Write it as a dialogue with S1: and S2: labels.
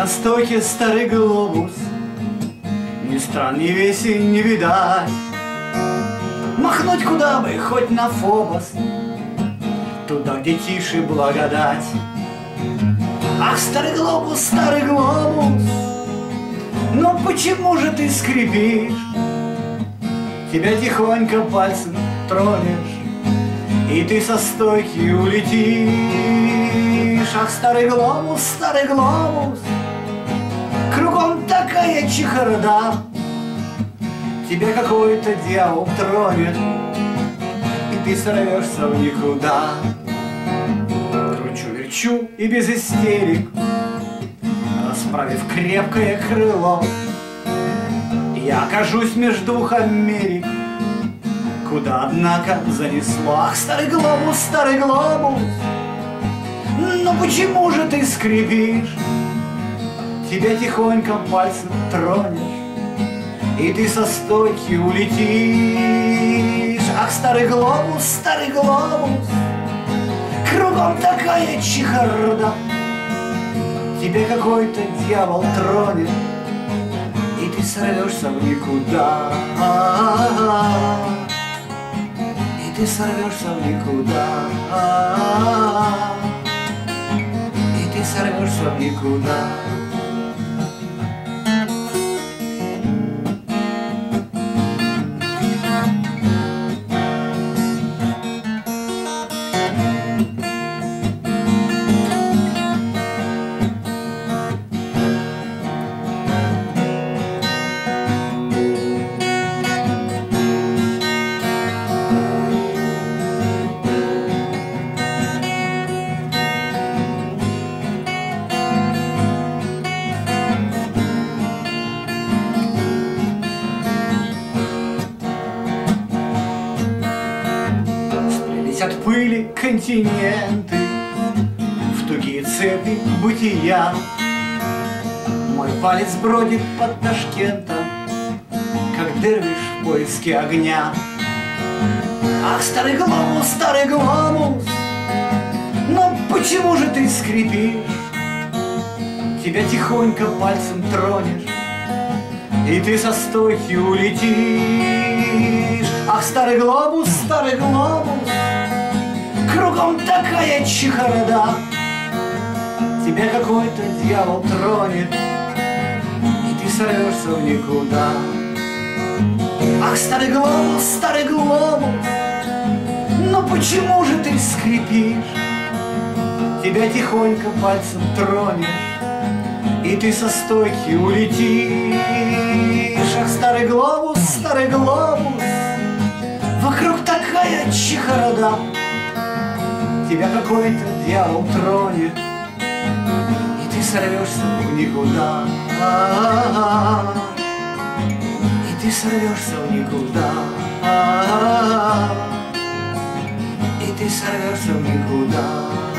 S1: На стойке старый глобус, ни стран, ни весен не видать. Махнуть куда бы, хоть на Фобос, туда, где тише благодать. Ах, старый глобус, но почему же ты скрипишь? Тебя тихонько пальцем тронешь, и ты со стойки улетишь. Ах, старый глобус, кругом такая чехарда. Тебя какой-то дьявол тронет, и ты сорвешься в никуда. Кручу-верчу и без истерик, расправив крепкое крыло, я окажусь меж двух Америк, куда, однако, занесло. Ах, старый глобус, но почему же ты скрипишь? Тебя тихонько пальцем тронешь, и ты со стойки улетишь. Ах, старый глобус, кругом такая чехарда. Тебя какой-то дьявол тронет, и ты сорвешься в никуда. И ты сорвешься в никуда. И ты сорвешься в никуда. От пыли континенты в тугие цепи бытия. Мой палец бродит под Ташкентом, как дервиш в поиске огня. Ах, старый глобус, но почему же ты скрипишь? Тебя тихонько пальцем тронешь, и ты со стойки улетишь. Ах, старый глобус, кругом такая чехарда. Тебя какой-то дьявол тронет, и ты сорвешься в никуда. Ах, старый глобус, но почему же ты скрипишь? Тебя тихонько пальцем тронешь, и ты со стойки улетишь. Ах, старый глобус, вокруг такая чехарда. Тебя какой-то дьявол тронет, и ты сорвешься в никуда. И ты сорвешься в никуда. И ты сорвешься в никуда.